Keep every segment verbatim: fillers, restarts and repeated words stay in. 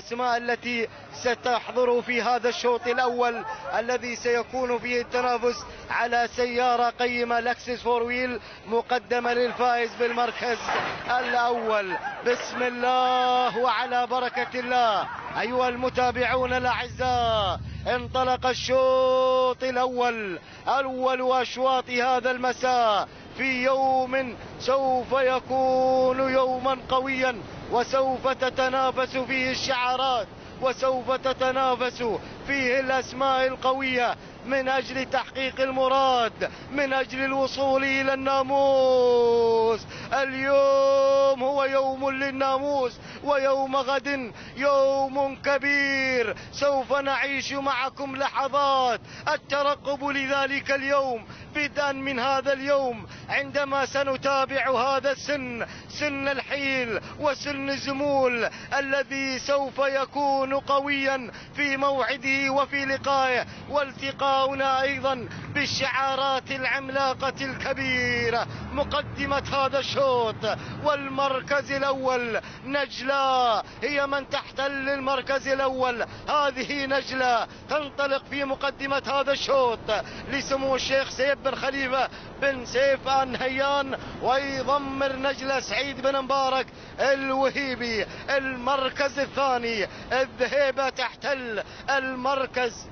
الأسماء التي ستحضر في هذا الشوط الأول الذي سيكون فيه التنافس على سيارة قيمة لكسس فور ويل مقدمة للفائز بالمركز الأول. بسم الله وعلى بركة الله. أيها المتابعون الأعزاء، انطلق الشوط الأول، أول أشواط هذا المساء في يوم سوف يكون يوما قويا، وسوف تتنافس فيه الشعارات، وسوف تتنافس فيه الأسماء القوية من أجل تحقيق المراد، من أجل الوصول إلى الناموس. اليوم هو يوم للناموس، ويوم غد يوم كبير. سوف نعيش معكم لحظات الترقب لذلك اليوم، بدءا من هذا اليوم عندما سنتابع هذا السن، سن الحيل وسن الزمول الذي سوف يكون قويا في موعده وفي لقائه، والتقاؤنا أيضا بالشعارات العملاقة الكبيرة. مقدمة هذا الشوط والمركز الأول نجلة هي من تحتل المركز الأول. هذه نجلة تنطلق في مقدمة هذا الشوط لسمو الشيخ سيف بن خليفة بن سيف آل نهيان، ويضمر نجلة سعيد بن مبارك الوهيبي. المركز الثاني الذهيبة تحتل المركز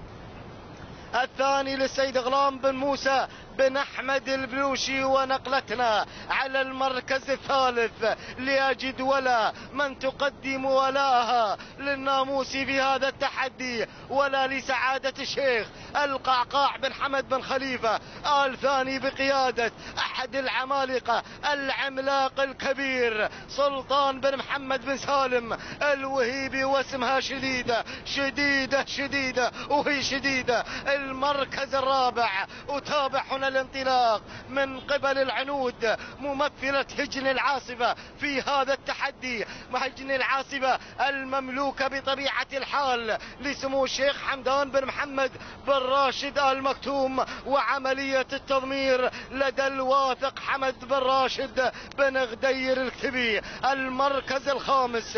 الثاني للسيد غلام بن موسى بن أحمد البلوشي. ونقلتنا على المركز الثالث لأجد ولا من تقدم ولاها للناموس في هذا التحدي، ولا لسعادة الشيخ القعقاع بن حمد بن خليفة آل ثاني بقيادة أحد العمالقة العملاق الكبير سلطان بن محمد بن سالم الوهيبي. واسمها شديدة شديدة شديدة وهي شديدة. المركز الرابع أتابع هنا الانطلاق من قبل العنود ممثلة هجن العاصفة في هذا التحدي، هجن العاصفة المملوكة بطبيعة الحال لسمو الشيخ حمدان بن محمد بن راشد آل مكتوم، وعملية التضمير لدى الواثق حمد بن راشد بن غدير الكتبي. المركز الخامس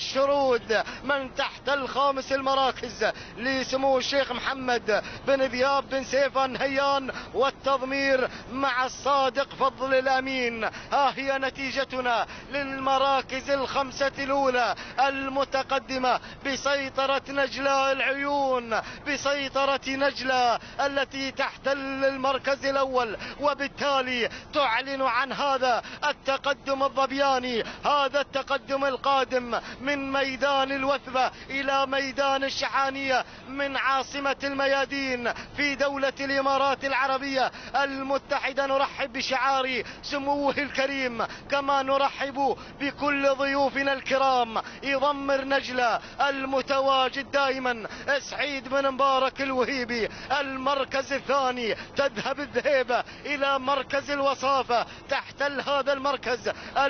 الشرود من تحت الخامس المراكز لسمو الشيخ محمد بن ذياب بن سيف آل نهيان، والتضمير مع الصادق فضل الأمين. ها هي نتيجتنا للمراكز الخمسة الأولى المتقدمة بسيطرة نجلة العيون، بسيطرة نجلة التي تحتل المركز الأول، وبالتالي تعلن عن هذا التقدم الظبياني، هذا التقدم القادم من ميدان الوثبة إلى ميدان الشحانية، من عاصمة الميادين في دولة الإمارات العربية المتحدة. نرحب بشعار سموه الكريم، كما نرحب بكل ضيوفنا الكرام. يضمر نجلة المتواجد دائما سعيد بن مبارك الوهيبي. المركز الثاني تذهب الذهيبة إلى مركز الوصافة، تحتل هذا المركز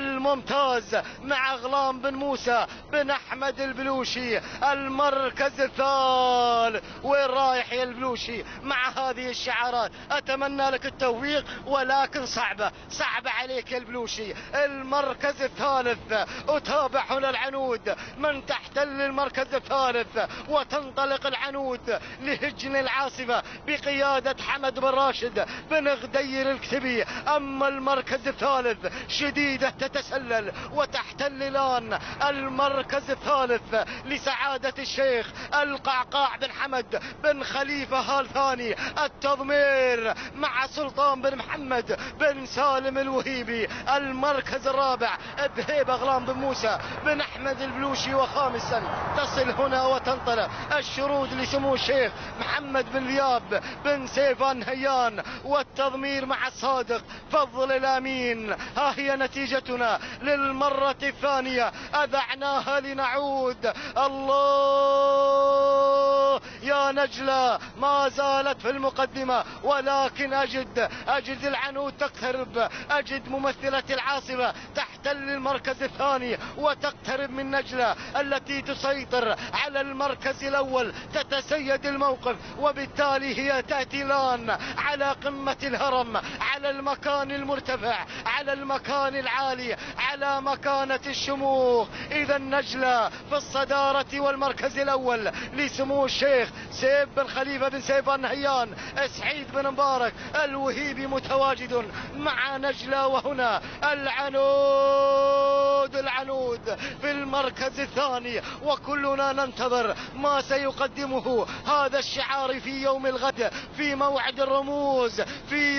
الممتاز مع غلام بن موسى بن أحمد البلوشي. المركز الثالث وين رايح يا البلوشي مع هذه الشعارات؟ أتمنى لك التوفيق، ولكن صعبة صعبة عليك يا البلوشي. المركز الثالث أتابع هنا العنود من تحتل المركز الثالث، وتنطلق العنود لهجن العاصفة بقيادة حمد بن راشد بن غدير الكتبي. أما المركز الثالث شديدة تتسلل وتحتل الآن المركز الثالث لسعادة الشيخ القعقاع بن حمد بن خليفة آل ثاني. التضمير مع سلطان بن محمد بن سالم الوهيبي. المركز الرابع الذهيبة غلام بن موسى بن أحمد البلوشي. وخامسا تصل هنا وتنطلق الشرود لسمو الشيخ محمد بن ذياب بن سيف آل نهيان، والتضمير مع الصادق فضل الأمين. ها هي نتيجتنا للمرة الثانية، أذعناها لنعود. الله يا نجلة ما زالت في المقدمة، ولكن أجد أجد العنود تقترب، أجد ممثلة العاصفة تحت تحتل المركز الثاني وتقترب من نجلة التي تسيطر على المركز الأول، تتسيد الموقف، وبالتالي هي تأتي الآن على قمة الهرم، على المكان المرتفع، على المكان العالي، على مكانة الشموخ. إذا نجلة في الصدارة والمركز الأول لسمو الشيخ سيف بن خليفة بن سيف آل نهيان. سعيد بن مبارك الوهيبي متواجد مع نجلة، وهنا العنود العنود في المركز الثاني، وكلنا ننتظر ما سيقدمه هذا الشعار في يوم الغد، في موعد الرموز، في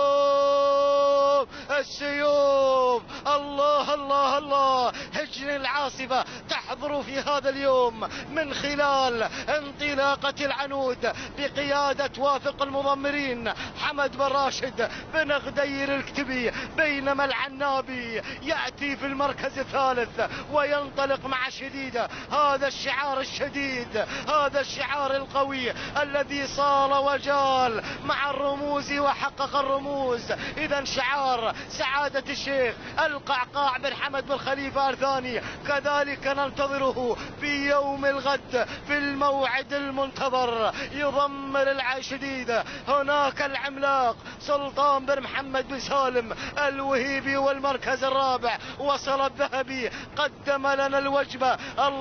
يوم السيوف. الله الله الله، هجن العاصفة تحضر في هذا اليوم من خلال انطلاقة العنود بقيادة واثق المضمرين حمد بن راشد بن غدير الكتبي، بينما العنابي يأتي في المركز الثالث وينطلق مع شديدة. هذا الشعار الشديد، هذا الشعار القوي الذي صال وجال مع الرموز وحقق الرموز. إذا شعار سعادة الشيخ القعقاع بن حمد بن خليفة آل ثاني كذلك ننتظره في يوم الغد في الموعد المنتظر. يضمر العاشدين هناك العملاق سلطان بن محمد بن سالم الوهيبي، والمركز الرابع وصل الذهبي قدم لنا الوجبة.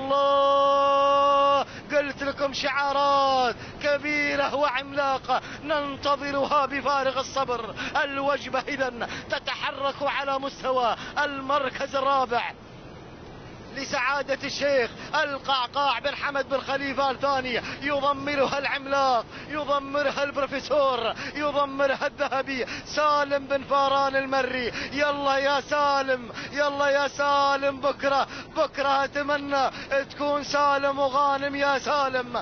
الله، قلت لكم شعارات كبيرة وعملاقة ننتظرها بفارغ الصبر. الوجبة إذن تتحرك على مستوى المركز الرابع لسعادة الشيخ القعقاع بن حمد بن خليفة آل ثاني، يضمرها العملاق، يضمرها البروفيسور، يضمرها الذهبي سالم بن فاران المري. يلا يا سالم، يلا يا سالم، بكرة بكرة أتمنى تكون سالم وغانم يا سالم.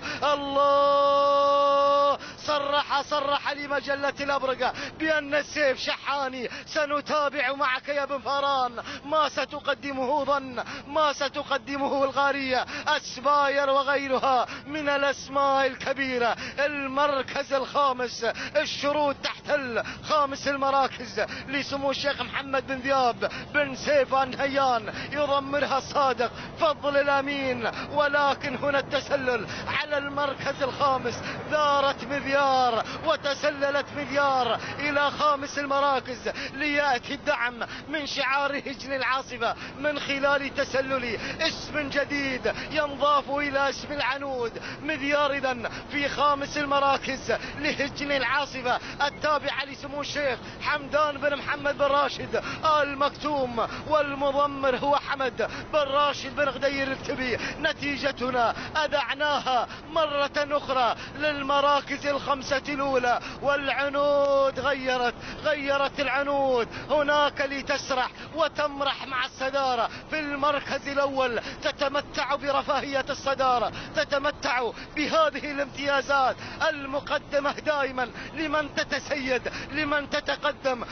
الله، صرح صرح لمجلة الأبرقة بأن السيف شحاني. سنتابع معك يا بن فاران ما ستقدمه ظن، ما ستقدمه الغارية، السباير وغيرها من الأسماء الكبيرة. المركز الخامس، الشروط تحتل خامس المراكز لسمو الشيخ محمد بن ذياب بن سيف آل نهيان، يضمرها الصادق فضل الأمين. ولكن هنا التسلل على المركز الخامس، ثارت مذيار وتسللت مذيار إلى خامس المراكز ليأتي الدعم من شعار هجن العاصفة من خلال تسلل اسم جديد ينضاف إلى اسم العنود. مذيار إذن في خامس المراكز لهجن العاصفة التابعة لسمو الشيخ حمدان بن محمد بن راشد آل مكتوم، والمضمر هو حمد بن راشد بن غدير الكتبي. نتيجتنا أذعناها مرة أخرى للمراكز الخمسة الأولى، والعنود غيرت غيرت العنود هناك لتسرح وتمرح مع الصدارة في المركز الأول، تتمتع برفاهية الصدارة، تتمتع بهذه الامتيازات المقدمة دائما لمن تتسيد، لمن تتقدم.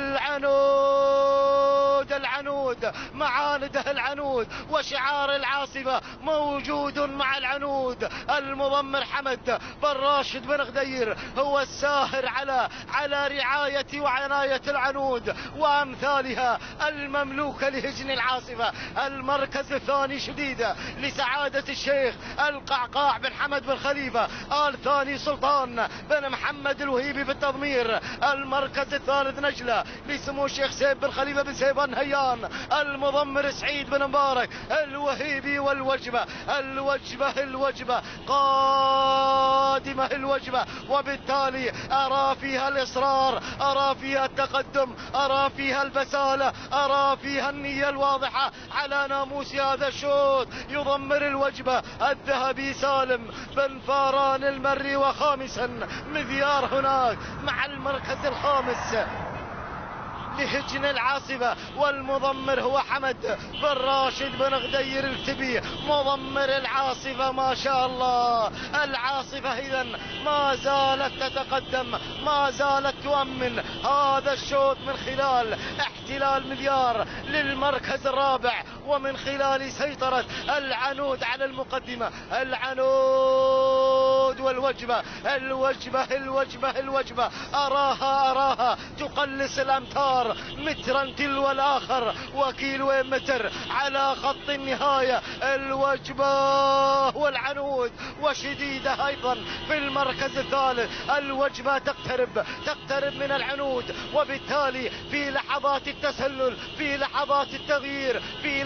العنود العنود معانده العنود، وشعار العاصفة موجود مع العنود. المضمر حمد بن راشد بن غدير هو الساهر على على رعاية وعناية العنود وأمثالها المملوكة لهجن العاصفة. المركز الثاني شديدة لسعادة الشيخ القعقاع بن حمد بن خليفة آل ثاني سلطان بن محمد الوهيبي في التضمير. المركز الثالث نجلة لسمو الشيخ سيف بن خليفة بن سيف آل نهيان، المضمر سعيد بن مبارك الوهيبي. والوجبة الوجبة الوجبة قادمة الوجبة، وبالتالي أرى فيها الإصرار، أرى فيها التقدم، أرى فيها البسالة، أرى فيها النية الواضحة على ناموس هذا الشوط. يضمر الوجبة الذهبي سالم بن فاران المري. وخامسا مذيار هناك مع المركز الخامس لهجن العاصفة، والمضمر هو حمد بن راشد بن غدير الكتبي مضمر العاصفة. ما شاء الله، العاصفة إذن ما زالت تتقدم، ما زالت تؤمن هذا الشوط من خلال احتلال مذيار للمركز الرابع، ومن خلال سيطرة العنود على المقدمة. العنود العنود والوجبة. الوجبة الوجبة الوجبة أراها أراها تقلص الأمتار مترا تلو الآخر وكيلو متر على خط النهاية. الوجبة والعنود وشديدة أيضا في المركز الثالث. الوجبة تقترب تقترب من العنود، وبالتالي في لحظات التسلل، في لحظات التغيير، في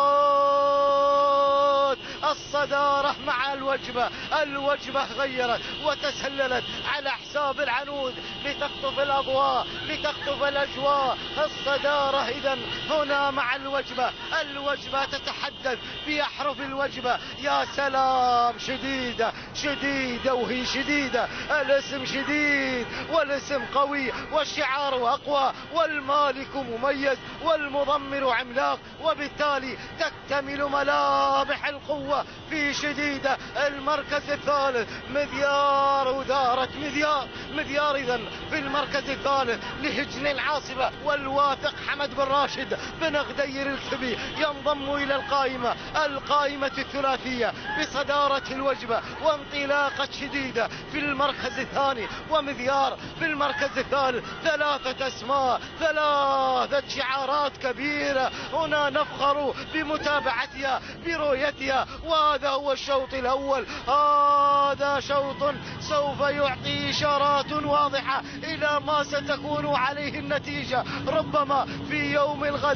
لحظات الصدارة مع الوجبة. الوجبة غيرت وتسللت على حساب العنود لتخطف الأضواء، لتخطف الأجواء. الصدارة إذن هنا مع الوجبة. الوجبة تتحدث بأحرف الوجبة. يا سلام، شديدة شديدة وهي شديدة. الاسم شديد والاسم قوي والشعار أقوى والمالك مميز والمضمر عملاق، وبالتالي تكتمل ملامح القوة في شديدة. المركز الثالث مذيار، ودارت مذيار مذيار إذن في المركز الثالث لهجن العاصفة. والواثق حمد بن راشد بن غدير الكبي ينضم إلى القائمة القائمة الثلاثية بصدارة الوجبة وانطلاقة شديدة في المركز الثاني، ومذيار في المركز الثالث. ثلاثة أسماء، ثلاثة شعارات كبيرة هنا نفخر بمتابعتها برؤيتها. وهذا هو الشوط الأول. هذا شوط سوف يعطي إشارات واضحة إلى ما ستكون عليه النتيجة ربما في يوم الغد.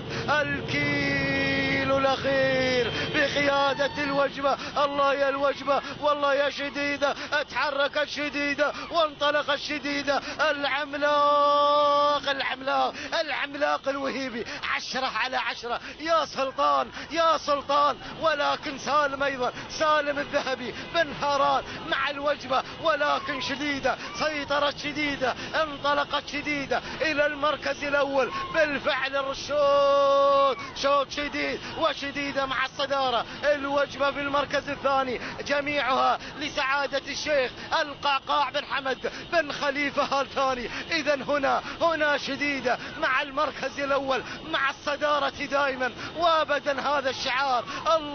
الكيلو الأخير بقيادة الوجبة. الله يا الوجبة، والله يا شديدة. اتحركت شديدة وانطلقت شديدة. العملاق العملاق العملاق الوهيبي عشرة على عشرة. يا سلطان يا سلطان. ولكن سالم أيضا، سالم الذهبي بن هاران مع الوجبة، ولكن شديدة، سيطرت شديدة، انطلقت شديدة إلى المركز الأول. بالفعل الشوط شوط شديد وشديدة مع الصدارة. الوجبة في المركز الثاني جميعها لسعادة الشيخ القعقاع بن حمد بن خليفة الثاني. إذن هنا هنا شديدة مع المركز الأول، مع الصدارة دائما وابدا. هذا الشعار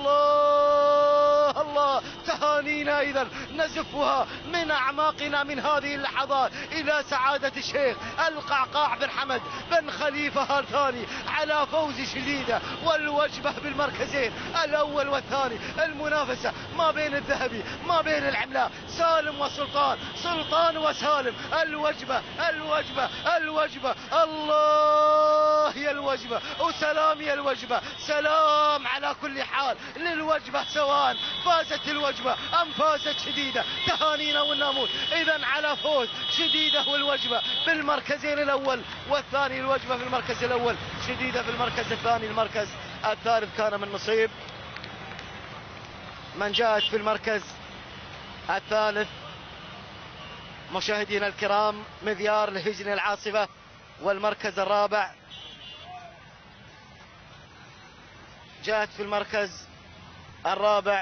الله الله. تهانينا إذن نزفها من أعماقنا من هذه اللحظات إلى سعادة الشيخ القعقاع بن حمد بن خليفة الثاني على فوز شديدة. والوجبة بالمركزين الأول والثاني. المنافسة ما بين الذهبي ما بين العملاق، سالم وسلطان، سلطان وسالم. الوجبة الوجبة الوجبة. الله يا الوجبة وسلام يا الوجبة. سلام على كل حال للوجبة، سواء فازت الوجبة أم فازت شديدة. تهانينا والناموس إذن على فوز شديدة والوجبة بالمركزين الأول والثاني. الوجبة في المركز الأول، شديدة في المركز الثاني. المركز الثالث كان من نصيب من جاءت في المركز الثالث مشاهدينا الكرام مذيار لهجن العاصفة. والمركز الرابع جاءت في المركز الرابع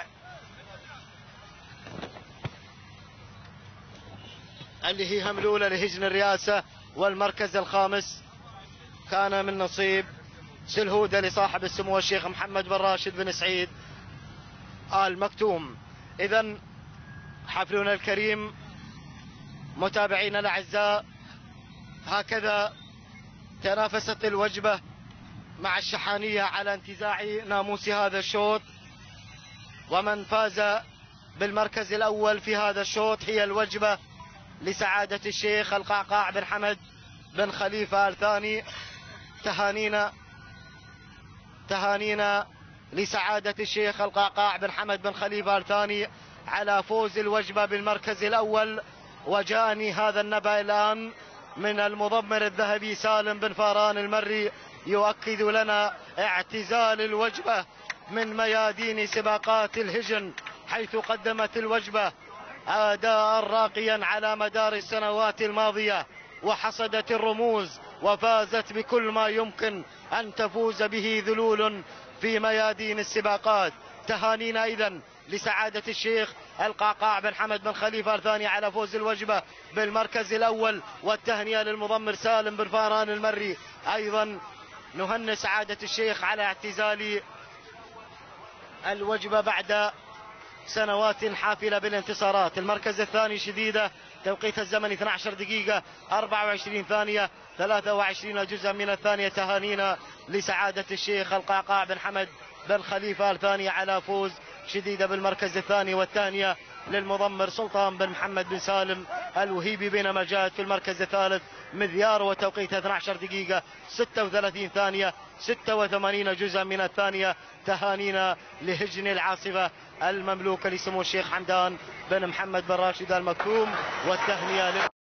اللي هي هملولة لهجن الرئاسة. والمركز الخامس كان من نصيب سلهودة لصاحب السمو الشيخ محمد بن راشد بن سعيد آل مكتوم. إذن حفلنا الكريم متابعينا الأعزاء، هكذا تنافست الوجبة مع الشحانية على انتزاع ناموس هذا الشوط. ومن فاز بالمركز الأول في هذا الشوط هي الوجبة لسعادة الشيخ القعقاع بن حمد بن خليفة الثاني. تهانينا تهانينا لسعادة الشيخ القعقاع بن حمد بن خليفة الثاني على فوز الوجبة بالمركز الأول. وجاءني هذا النبأ الآن من المضمر الذهبي سالم بن فاران المري يؤكد لنا اعتزال الوجبة من ميادين سباقات الهجن، حيث قدمت الوجبة أداء راقيا على مدار السنوات الماضية وحصدت الرموز وفازت بكل ما يمكن أن تفوز به ذلول في ميادين السباقات. تهانينا إذن لسعادة الشيخ القعقاع بن حمد بن خليفة الثاني على فوز الوجبة بالمركز الأول، والتهنئة للمضمر سالم بن فاران المري. أيضا نهنئ سعادة الشيخ على اعتزال الوجبة بعد سنوات حافلة بالانتصارات. المركز الثاني شديدة، توقيت الزمن اثنتي عشرة دقيقة أربعة وعشرين ثانية ثلاثة وعشرين جزءا من الثانية. تهانينا لسعادة الشيخ القعقاع بن حمد بن خليفة الثاني على فوز شديدة بالمركز الثاني، والثانية للمضمر سلطان بن محمد بن سالم الوهيبي، بينما جاءت في المركز الثالث مذيار وتوقيت اثنتي عشرة دقيقة ستة وثلاثين ثانية ستة وثمانين جزءا من الثانية. تهانينا لهجن العاصفة المملوكة لسمو الشيخ حمدان بن محمد بن راشد المكتوم، والتهنئة